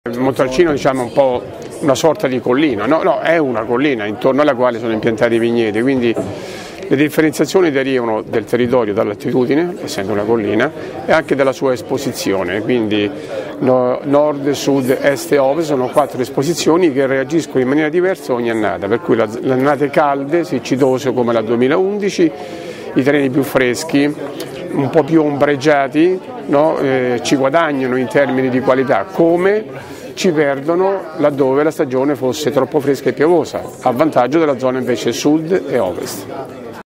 Montalcino, diciamo, è un po' una sorta di collina, no, è una collina intorno alla quale sono impiantati i vigneti, quindi le differenziazioni derivano del territorio, dall'altitudine, essendo una collina, e anche dalla sua esposizione, quindi nord, sud, est e ovest sono 4 esposizioni che reagiscono in maniera diversa ogni annata, per cui le annate calde, siccitose come la 2011, i terreni più freschi, un po' più ombreggiati, no? Ci guadagnano in termini di qualità, come ci perdono laddove la stagione fosse troppo fresca e piovosa, a vantaggio della zona invece sud e ovest.